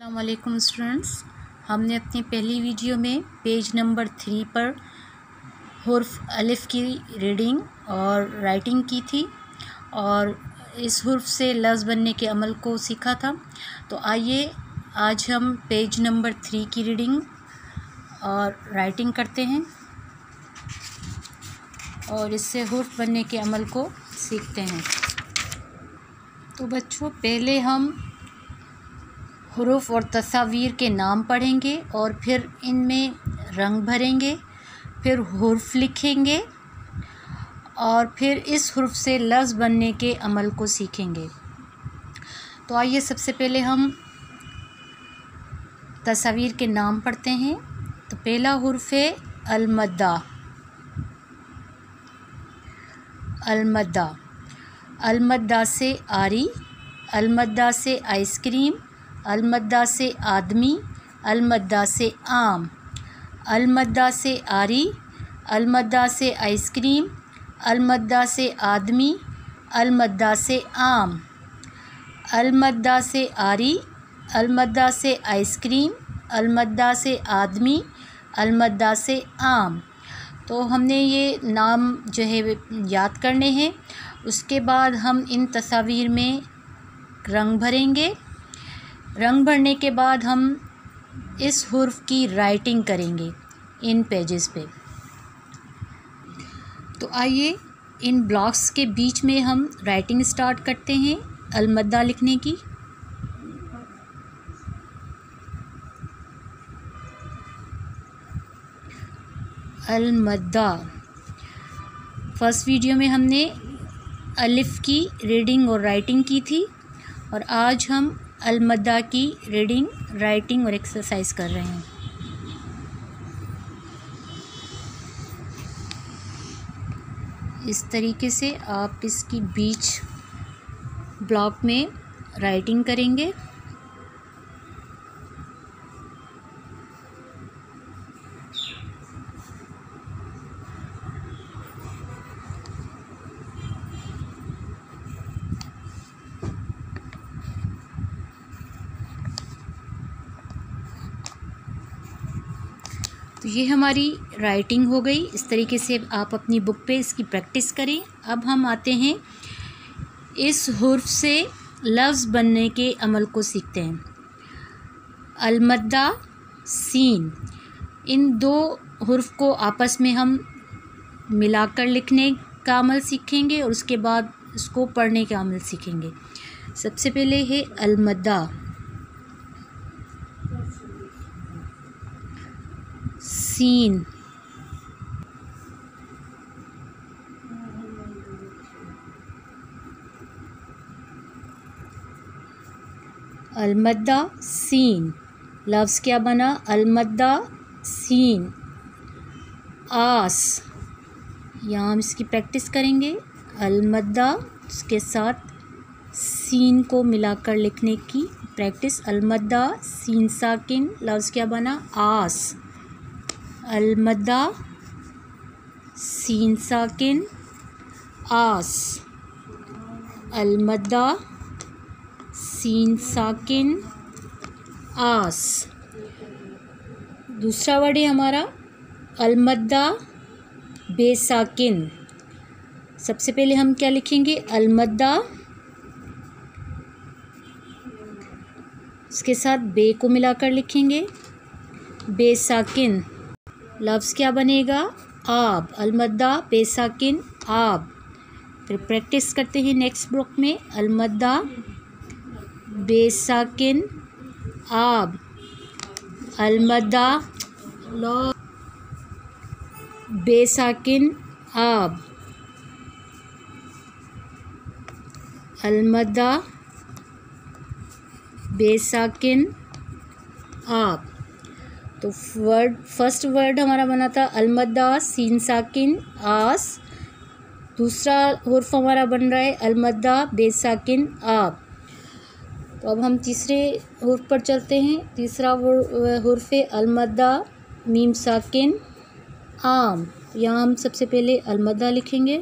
अस्सलाम वालेकुम स्टूडेंट्स, हमने अपनी पहली वीडियो में पेज नंबर 3 पर हुर्फ अलिफ की रीडिंग और राइटिंग की थी और इस हुर्फ से लफ्ज़ बनने के अमल को सीखा था। तो आइए आज हम पेज नंबर 3 की रीडिंग और राइटिंग करते हैं और इससे हुर्फ बनने के अमल को सीखते हैं। तो बच्चों, पहले हम हुरूफ और तस्वीर के नाम पढ़ेंगे और फिर इनमें रंग भरेंगे, फिर हुर्फ लिखेंगे और फिर इस हुर्फ से लफ्ज़ बनने के अमल को सीखेंगे। तो आइए सबसे पहले हम तस्वीर के नाम पढ़ते हैं। तो पहला हुर्फ है अलमद्दा। अलमद्दा, अलमद्दा से आरी, अलमद्दा से आइसक्रीम, अलमद्दा से आदमी, अलमद्दा से आम, अलमद्दा से आरी, अलमद्दा से आइसक्रीम, अलमद्दा से आदमी, अलमद्दा से आम, अलमद्दा से आरी, अलमद्दा से आइसक्रीम, अलमद्दा से आदमी, अलमद्दा से आम। तो हमने ये नाम जो है याद करने हैं। उसके बाद हम इन तस्वीर में रंग भरेंगे। रंग भरने के बाद हम इस हुर्फ की राइटिंग करेंगे इन पेजेस पे। तो आइए इन ब्लॉक्स के बीच में हम राइटिंग स्टार्ट करते हैं अलमद्दा लिखने की। अलमद्दा, फर्स्ट वीडियो में हमने अलिफ की रीडिंग और राइटिंग की थी और आज हम अलमद्दा की रीडिंग, राइटिंग और एक्सरसाइज कर रहे हैं। इस तरीके से आप इसकी बीच ब्लॉक में राइटिंग करेंगे। तो ये हमारी राइटिंग हो गई। इस तरीके से आप अपनी बुक पे इसकी प्रैक्टिस करें। अब हम आते हैं इस हुर्फ से लफ्ज़ बनने के अमल को सीखते हैं। अलमद्दा, सीन, इन दो हुर्फ को आपस में हम मिलाकर लिखने का अमल सीखेंगे और उसके बाद इसको पढ़ने का अमल सीखेंगे। सबसे पहले है अलमद्दा। सीन, अलमद्दा सीन, लफ्ज़ क्या बना? अलमद्दा सीन। आस, यहाँ हम इसकी प्रैक्टिस करेंगे। अलमद्दा उसके साथ सीन को मिलाकर लिखने की प्रैक्टिस। अलमद्दा सीन साकिन, लफ्ज़ क्या बना? आस। अलमद्दा सीन साकिन, आस। अलमद्दा सीन साकिन, आस। दूसरा वर्ड है हमारा अलमद्दा बेसाकिन। सबसे पहले हम क्या लिखेंगे? अलमद्दा, इसके साथ बे को मिलाकर लिखेंगे। बेसाकिन, लफ्ज़ क्या बनेगा? आब। अलमद्दा बेसाकिन, आब। फिर प्रैक्टिस करते हैं नेक्स्ट ब्लॉक में। अलमद्दा बेसाकिन, आब। अलमद्दा बेसाकिन, आब। अलमद्दा बेसाकिन, आब। तो फर्स्ट वर्ड हमारा बना था अलमद्दा सीन साकिन, आस। दूसरा हुर्फ हमारा बन रहा है अलमद्दा बेसाकिन, आब। तो अब हम तीसरे हुर्फ पर चलते हैं। तीसरा हुर्फ है अलमद्दा मीम साकिन, आम। यहाँ हम सबसे पहले अलमद्दा लिखेंगे।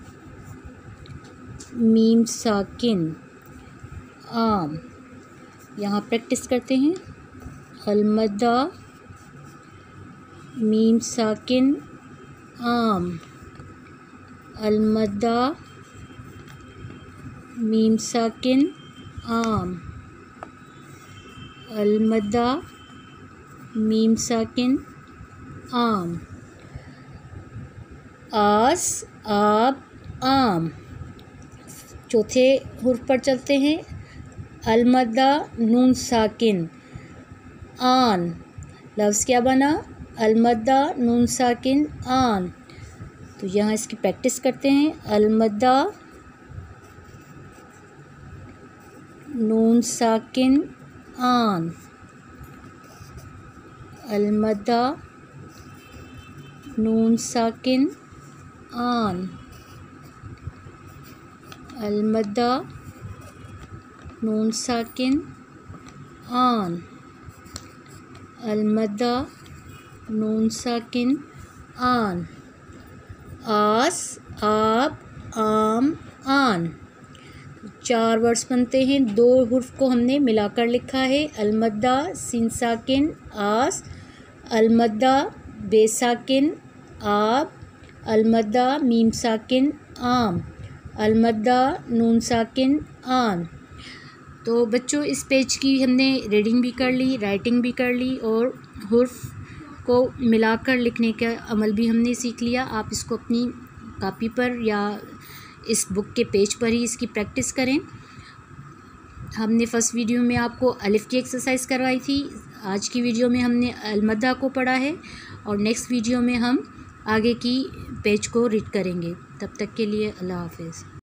मीम साकिन, आम। यहाँ प्रैक्टिस करते हैं। अलमदा मीम साकिन आम, अलमदा मीम साकिन आम, अलमदा मीम साकिन आम। आस आब आम। चौथे हुर्फ पर चलते हैं। अलमदा नून साकिन आन, लफ्ज़ क्या बना? अलमदा नून साकिन आन। तो यहाँ इसकी प्रैक्टिस करते हैं। अलमदा नून साकिन आन, अलमदा नून साकिन आन, अलमदा नून साकिन आन, अलमदा नून साकिन आन। आस आब आम आन। 4 वर्ड्स बनते हैं। 2 हुर्फ को हमने मिलाकर लिखा है। अलमदा सीन साकिन आस, अलमदा बेसाकिन आब, अलमदा मीम साकिन आम, अलमदा नून साकिन आन। तो बच्चों इस पेज की हमने रीडिंग भी कर ली, राइटिंग भी कर ली और हुर्फ को मिलाकर लिखने का अमल भी हमने सीख लिया। आप इसको अपनी कॉपी पर या इस बुक के पेज पर ही इसकी प्रैक्टिस करें। हमने फर्स्ट वीडियो में आपको अलिफ की एक्सरसाइज करवाई थी। आज की वीडियो में हमने अलमदा को पढ़ा है और नेक्स्ट वीडियो में हम आगे की पेज को रीड करेंगे। तब तक के लिए अल्लाह हाफ़िज़।